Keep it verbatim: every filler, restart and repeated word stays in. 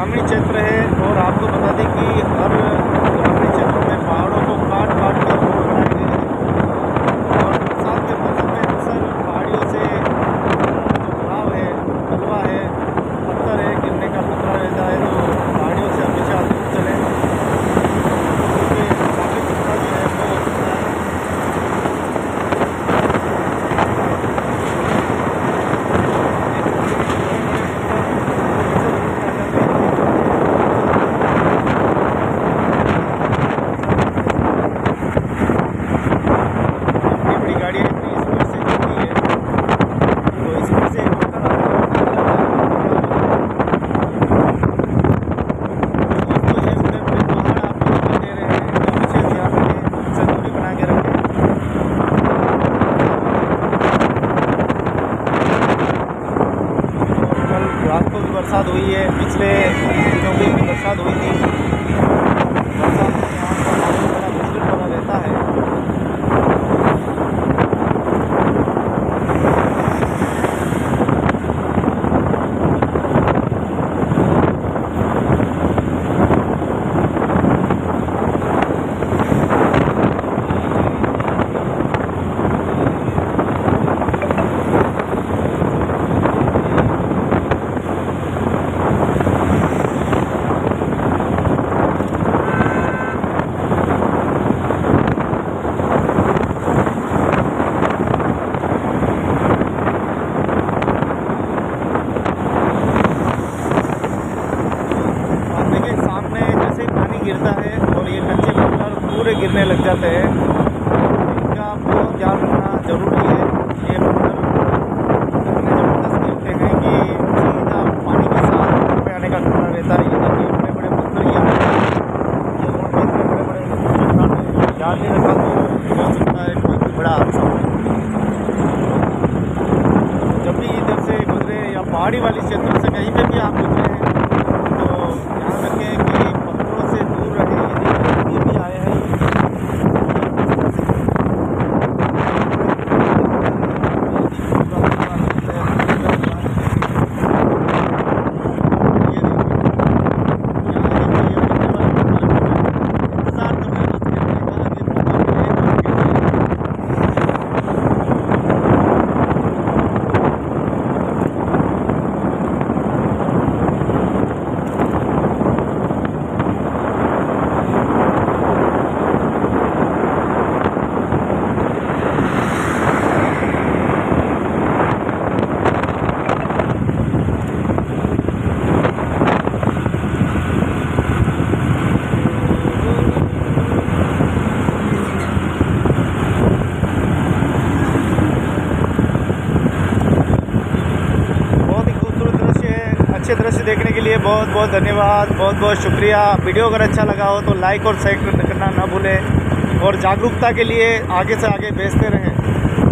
ग्रामीण क्षेत्र है और आपको बता दें कि हर ग्रामीण क्षेत्रों में पहाड़ों को काट काट कर रोड बनाए गए हैं और बरसात के मौसम में अक्सर पहाड़ियों से जो घाव है, मलबा है, पत्थर है, गिरने का खतरा रहता है। तो पहाड़ियों से हमेशा दूर चलें क्योंकि काफ़ी खतरा जो है वो हो सकता है। रात को भी बरसात हुई है, पिछले दिनों में भी बरसात हुई थी। बरसात में यहाँ का मौसम बड़ा मुश्किल वाला रहता है। गिरता है और ये कच्चे पत्थर पूरे गिरने लग जाते हैं। इनका बहुत ध्यान रखना जरूरी है। ये पत्थर इतने ज़बरदस्त गिरते हैं कि सीधा पानी के साथ रोड पे आने का खतरा रहता है। ये देखिए बड़े बड़े पत्थर ही आते हैं, ये रोड पे इतने बड़े बड़े ध्यान नहीं रखा तो हो सकता है कोई भी बड़ा हादसा हो। जब भी इधर से गुजरे या पहाड़ी वाली क्षेत्र से कहीं पर भी आप गुजरे हैं तो ध्यान रखें कि से दूर रहे। ये भी आए हैं दृश्य देखने के लिए बहुत बहुत धन्यवाद, बहुत बहुत शुक्रिया। वीडियो अगर अच्छा लगा हो तो लाइक और शेयर करना ना भूलें और जागरूकता के लिए आगे से आगे भेजते रहें।